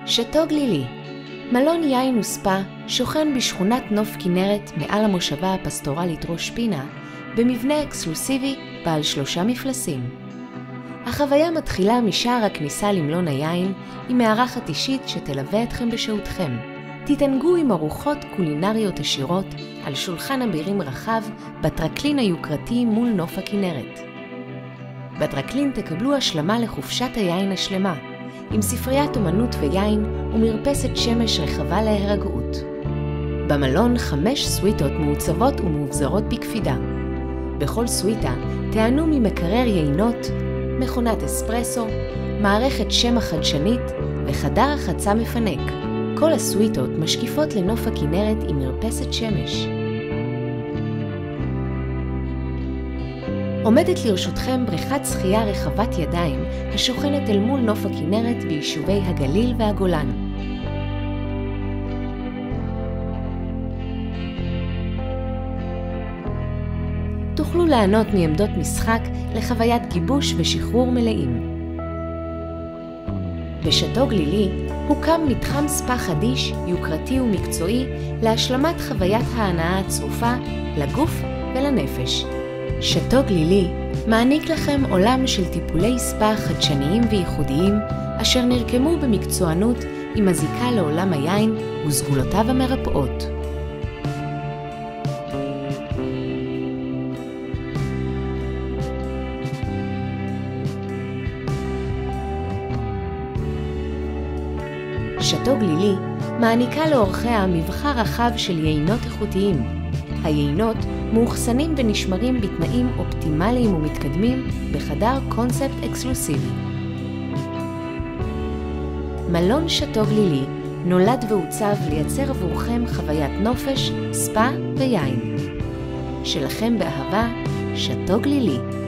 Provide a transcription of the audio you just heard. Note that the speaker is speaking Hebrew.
שאטו גלילי, מלון יין וספה שוכן בשכונת נוף כנרת מעל המושבה הפסטורלית ראש פינה, במבנה אקסקלוסיבי בעל 3 מפלסים. החוויה מתחילה משער הכניסה למלון היין עם מארחת אישית שתלווה אתכם בשהותכם. תתענגו עם ארוחות קולינריות עשירות על שולחן אבירים רחב בטרקלין היוקרתי מול נוף הכנרת. בטרקלין תקבלו השלמה לחופשת היין השלמה, עם ספריית אומנות ויין ומרפסת שמש רחבה להירגעות. במלון 5 סוויטות מעוצבות ומאובזרות בקפידה. בכל סוויטה תיהנו ממקרר יינות, מכונת אספרסו, מערכת שמע חדשנית וחדר רחצה מפנק. כל הסוויטות משקיפות לנוף הכנרת עם מרפסת שמש. עומדת לרשותכם בריכת שחייה רחבת ידיים השוכנת אל מול נוף הכנרת ביישובי הגליל והגולן. תוכלו ליהנות מעמדות משחק לחוויית גיבוש ושחרור מלאים. בשאטו גלילי הוקם מתחם ספה חדיש, יוקרתי ומקצועי להשלמת חוויית ההנאה הצרופה לגוף ולנפש. שאטו גלילי מעניק לכם עולם של טיפולי ספה חדשניים וייחודיים אשר נרקמו במקצוענות עם הזיקה לעולם היין וסגולותיו המרפאות. שאטו גלילי מעניקה לאורחיה מבחר רחב של יינות איכותיים. היינות מאוחסנים ונשמרים בתנאים אופטימליים ומתקדמים בחדר קונספט אקסקלוסיבי. מלון שאטו גלילי נולד ועוצב לייצר עבורכם חוויית נופש, ספה ויין. שלכם באהבה, שאטו גלילי.